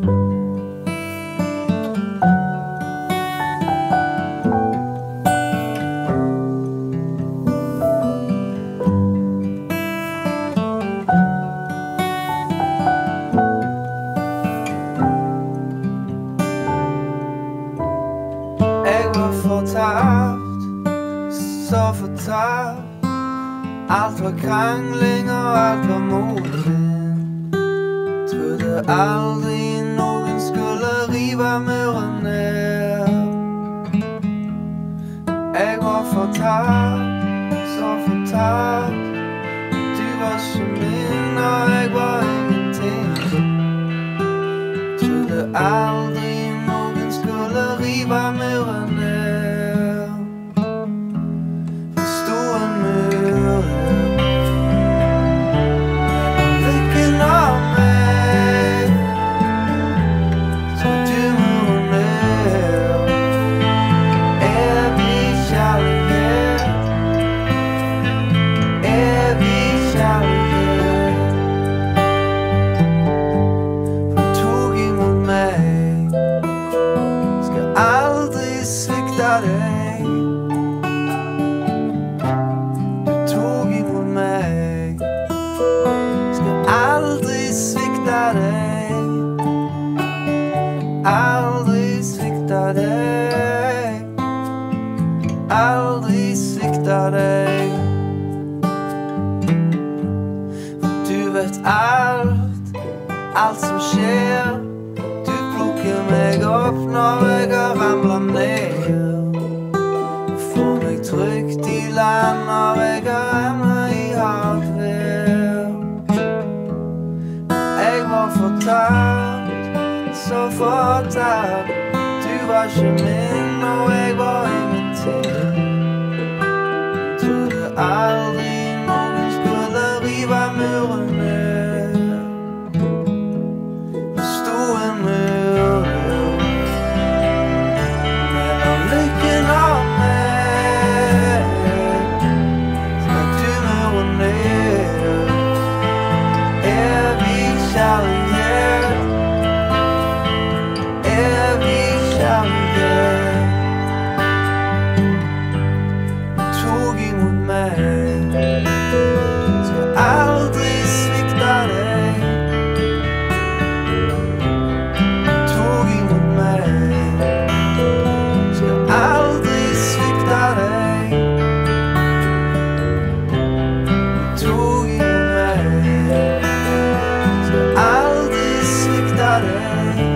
Fortapt, så fortapt. Alt var krangling og alt var modvind. Trodde aldri noen skulle rive muren ned. Jeg var fortapt, så fortapt. Du var så min og jeg var ingenting. Trodde aldri noen skulle rive muren ned. Aldri svikta deg, aldri svikta deg. For du vet alt, alt som skjer. Du plukker meg opp når jeg har ramlet ned, og får meg trygt i land når jeg har ramlet i hardvær. Jeg var fortapt, så fortapt. Du var ikke min og jeg var ingenting. Trodde aldri noen skulle rive muren ned. Det sto en mur mellom lykken og meg. Stakk du muren ned. Evig kjærlighet, Som